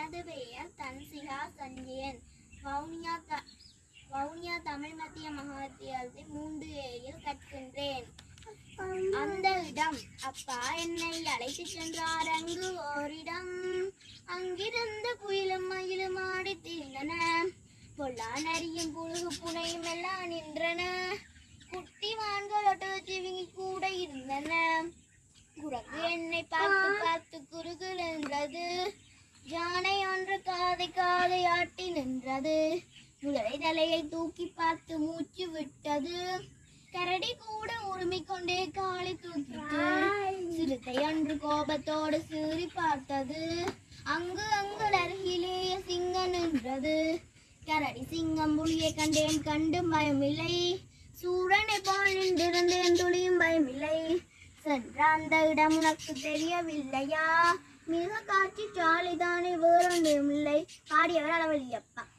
எனது பெயர் தன்சிகா சஞ்சயன். வவுனியா தமிழ் மத்திய மகாவித்தியாலயத்தில் 3Aயில் கற்கின்றேன். அந்த இடம் அப்பா என்னை அழைத்து சென்றார். அங்கு ஓரிடம், அங்கிருந்த குயிலும் மயிலும் ஆடி திரிந்தன. பொல்லா நரியும் புழுகு புனையும் எல்லாம் நின்றன. குட்டி மான்கள் ஒட்டகச்சிவிங்கி கூட இருந்தன. குரங்கு என்னை பார்த்து பார்த்து குறுகு நின்றது. யானை ஒன்று காதை ஆட்டி நின்றது. முதலை தலையை தூக்கி பார்த்து மூச்சு விட்டது. கரடி கூட உருமிக்கொண்டே காலை தூக்கிட்டு. சிறுத்தை ஒன்று கோபத்தோடு சீறி பார்த்தது. அங்கு அருகிலேயே சிங்கம் நின்றது. கரடி சிங்கம் புலியை கண்டு பயமில்லை. சூரனை போல் நின்றிருந்தேன், துளியும் பயமில்லை. சென்ற அந்த இடம் உனக்கு தெரியவில்லையா? மிக காட்சி சாலைதானே, வேறொன்றும் இல்லை. பாடியவர் அளவலியப்பா.